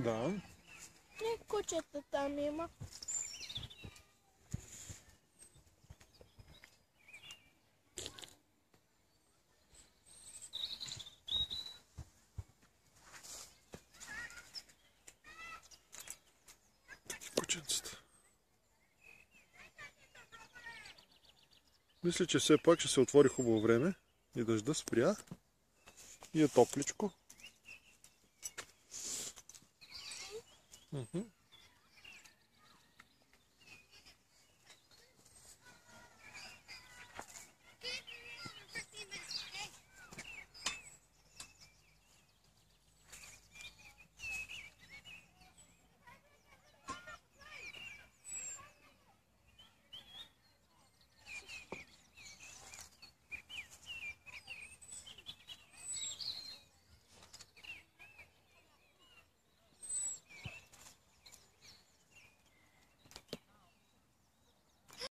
Да. Не, кучета там има. Кученцата. Мисля, че все пак ще се отвори хубаво време и дъжда спря и е топличко.